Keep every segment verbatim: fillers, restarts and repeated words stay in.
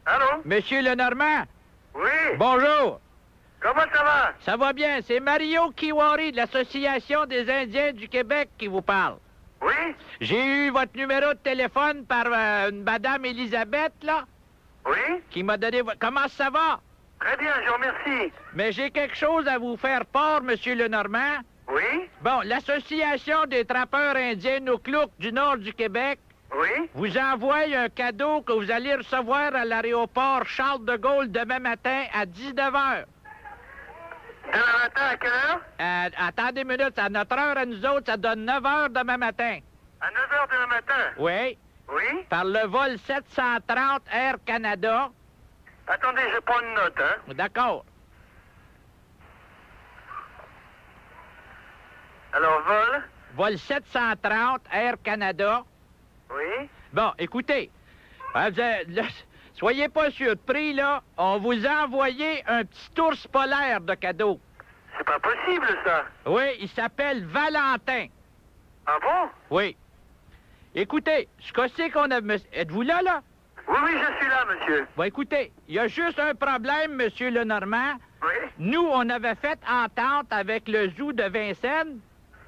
Allô? Monsieur Lenorman? Oui? Bonjour. Comment ça va? Ça va bien. C'est Mario Kiwari de l'Association des Indiens du Québec qui vous parle. Oui? J'ai eu votre numéro de téléphone par euh, une madame Elisabeth, là, Oui? qui m'a donné... vo- Comment ça va? Très bien, je vous remercie. Mais j'ai quelque chose à vous faire part, Monsieur Lenormand. Oui? Bon, l'Association des trappeurs indiens Nouklouk du nord du Québec Oui? vous envoie un cadeau que vous allez recevoir à l'aéroport Charles de Gaulle demain matin à dix-neuf heures. Demain matin, à quelle heure? Euh, attendez une minute, à notre heure à nous autres, ça donne neuf heures demain matin. À neuf heures demain matin? Oui, Oui? par le vol sept cent trente Air Canada. Attendez, je prends une note, hein? D'accord. Alors, vol? Vol sept cent trente Air Canada. Oui? Bon, écoutez, hein, vous avez- là, soyez pas surpris, là. On vous a envoyé un petit ours polaire de cadeau. C'est pas possible, ça. Oui, il s'appelle Valentin. Ah bon? Oui. Écoutez, ce que c'est qu'on a... monsieur- Êtes-vous là, là? Oui, oui, je suis là, monsieur. Bon, écoutez, il y a juste un problème, Monsieur Lenormand. Oui? Nous, on avait fait entente avec le zoo de Vincennes.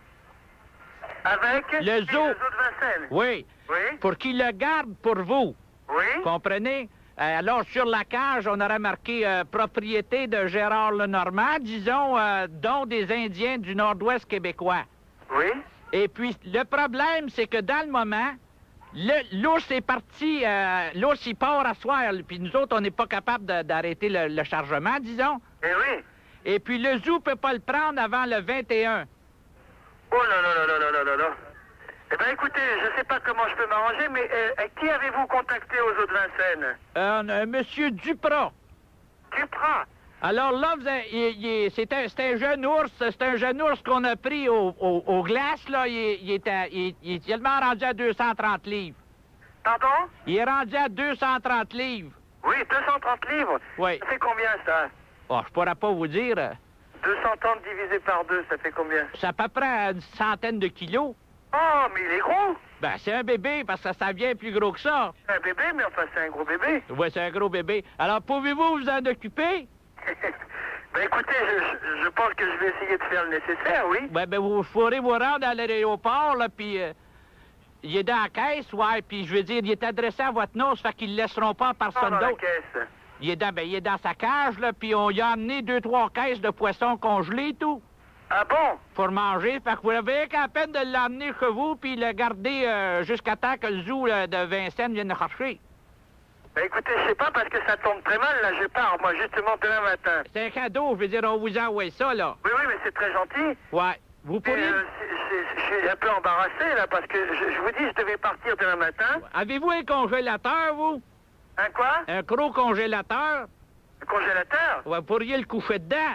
Avec? Le Oui, zoo. Le zoo de Vincennes. Oui. Oui? Pour qu'il le garde pour vous. Oui? Comprenez? Euh, alors, sur la cage, on aurait marqué euh, propriété de Gérard Lenorman, disons, euh, don des Indiens du nord-ouest québécois. Oui? Et puis, le problème, c'est que dans le moment, le- l'ours est parti, euh, l'ours, il part à soir, puis nous autres, on n'est pas capable de- d'arrêter le, le chargement, disons. Eh oui? Et puis, le zoo peut pas le prendre avant le vingt et un. Oh là là là là là là là là. Eh bien, écoutez, je sais pas comment je peux m'arranger, mais euh, qui avez-vous contacté aux eaux de Vincennes? Euh, euh, Monsieur Duprat. Duprat. Alors là, vous avez- il- il- c'est un, c'est un jeune ours, c'est un jeune ours qu'on a pris au, au- aux glaces, là. Il, est- il est à- il- il est tellement rendu à deux cent trente livres. Pardon? Il est rendu à deux cent trente livres. Oui, deux cent trente livres. Oui. Ça fait combien, ça? Oh, je pourrais pas vous dire. euh, deux cent trente divisé par deux, ça fait combien? C'est à peu près une centaine de kilos. Oh, mais il est gros! Ben, c'est un bébé, parce que ça vient plus gros que ça. C'est un bébé, mais enfin, c'est un gros bébé. Oui, c'est un gros bébé. Alors, pouvez-vous vous en occuper? Ben écoutez, je, je- je pense que je vais essayer de faire le nécessaire, oui. Ben, ben vous pourrez vous rendre à l'aéroport, là, puis... euh, il est dans la caisse, ouais, puis je veux dire, il est adressé à votre nom, ça fait qu'ils le laisseront pas à Pas personne dans la d'autre. caisse. Il est dans, ben, il est dans sa cage, là, puis on y a amené deux, trois caisses de poissons congelés, tout, Ah bon? pour manger. Fait que vous avez qu'à peine de l'emmener chez vous, puis le garder euh, jusqu'à temps que le zoo là, de Vincennes vienne le chercher. Ben écoutez, je sais pas, parce que ça tombe très mal, là, je pars, moi, justement, demain matin. C'est un cadeau, je veux dire, on vous envoie ça, là. Oui, oui, mais c'est très gentil. Ouais. Vous Et, pourriez... euh, c'est- c'est- je suis un peu embarrassé, là, parce que je, je vous dis, je devais partir demain matin. Avez-vous un congélateur, vous? Un quoi? Un gros congélateur? Un congélateur? Ouais, vous pourriez le coucher dedans.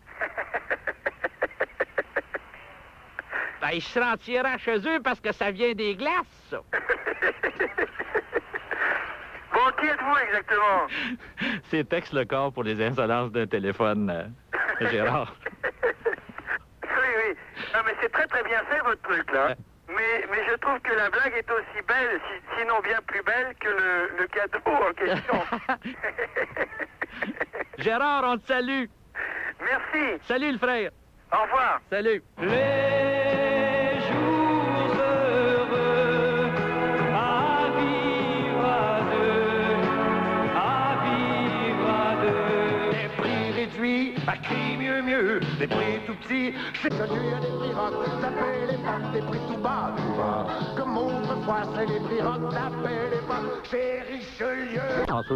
Ben, il se sentira chez eux parce que ça vient des glaces, ça. Bon, qui êtes-vous exactement? C'est Tex Lecor pour les insolences d'un téléphone, euh, Gérard. Oui, oui. Non, mais c'est très très bien fait, votre truc, là. Mais, mais je trouve que la blague est aussi belle, si- sinon bien plus belle que le, le cadeau en question. Gérard, on te salue. Merci. Salut, le frère. Au revoir. Salut. Les jours heureux à vivre à deux, à vivre à deux. Des prix réduits, à qui mieux mieux, des prix tout petits, c'est connu à des prix rock, ça paie les ventes, des prix tout bas, tout bas. Comme autrefois, c'est les prix rock, ça paie les ventes, c'est Richelieu.